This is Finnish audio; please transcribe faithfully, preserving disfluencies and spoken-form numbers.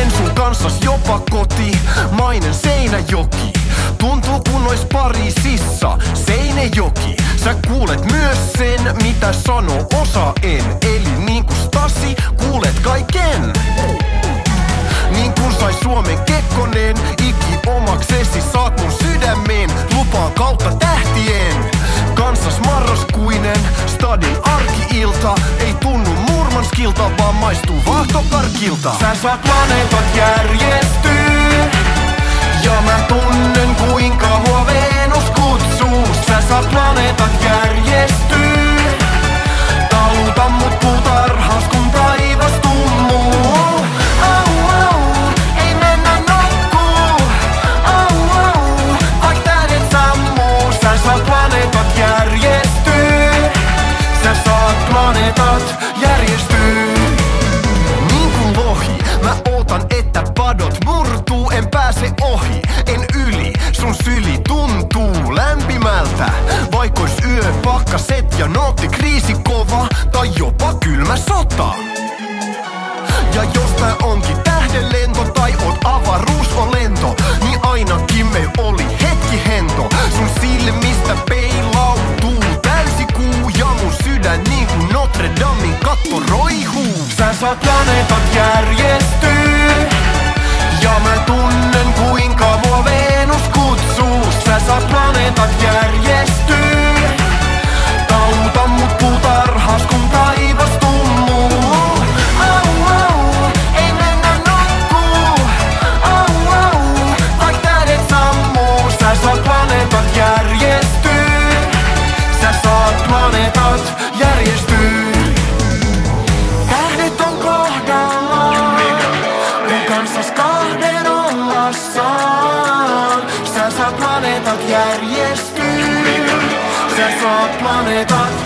Vien sun kanssas jopa koti, mainen Seinäjoki. Tuntuu kun ois Pariisissa Seinäjoki. Sä kuulet myös sen, mitä sanoo osa en. Eli niinku Stasi, kuulet kaiken. Niin kun sai Suomen Kekkonen, iki omaksesi saat mun sydämen. Lupaan kautta tähtien, kansas marraskuinen. Stadin arki-ilta ei tunnu Murmanskilta, vaan maistuu vaahtokarkilta. Sä saat planeetat järjestyy, ja mä tunnen kuinka mua Venus kutsuu. Sä saat planeetat järjestyy, taluta mut puutarhaus kun taivas tummuu. Au au, ei mennä nokkuu. Au au, vaik tähdet sammuu. Sä saat planeetat järjestyy, sä saat planeetat järjestyy. Niin kuin lohi, mä ootan että padot murtuu. En pääse ohi, en yli, sun syli tuntuu lämpimältä. Vaikois yö pakkaset ja nootti kriisi kova, tai jopa kylmä sota. Ja jos tää onkin tähdenlento tai oot avaruusolento, niin ainakin me oli hetki hento. Sun silmistä peilautuu täysi kuu, ja mun sydän niin kuin Notre Damen katto roihuu. Sä saat planeetat järjestyy, ja mä tunnen kuinka mua Venus kutsuu. Sä saat planeetat järjestyy, taluta mut puutarhaus kun taivas tummuu. Au au, ei mennä nokkuu. Au au, vaik tähdet sammuu. Sä saat planeetat järjestyy, sä saat planeetat järjestyy. Tähdet on kohdallaan, kun kanssas kahden ollassaan. Sä saat planeetat järjestyy, sä saat planeetat